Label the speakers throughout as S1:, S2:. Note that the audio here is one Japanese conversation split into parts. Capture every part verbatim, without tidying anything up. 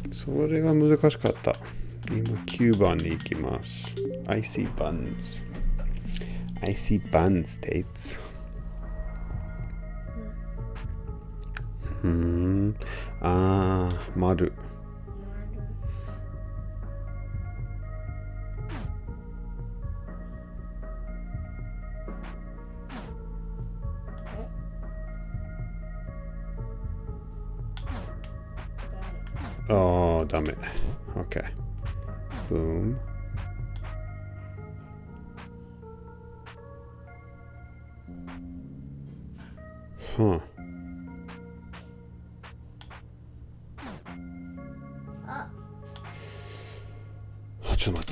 S1: それが難しかった。今きゅうばんに行きます。Icy buns. Icy buns, Tates. うーん。あー、丸。あー、ダメ。OK。Boom。はあ。あ、ちょっと待って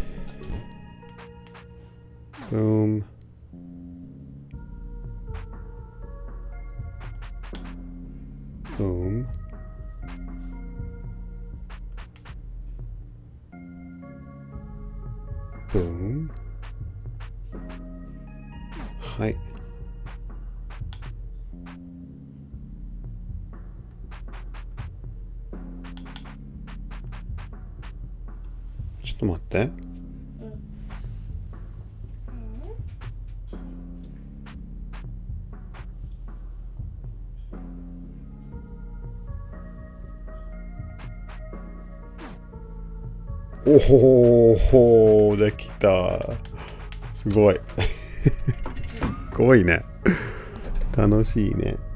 S1: 。Boom。Boom。Boom。はい。ちょっと待って。おほー、できた。すごい。すごいね。楽しいね。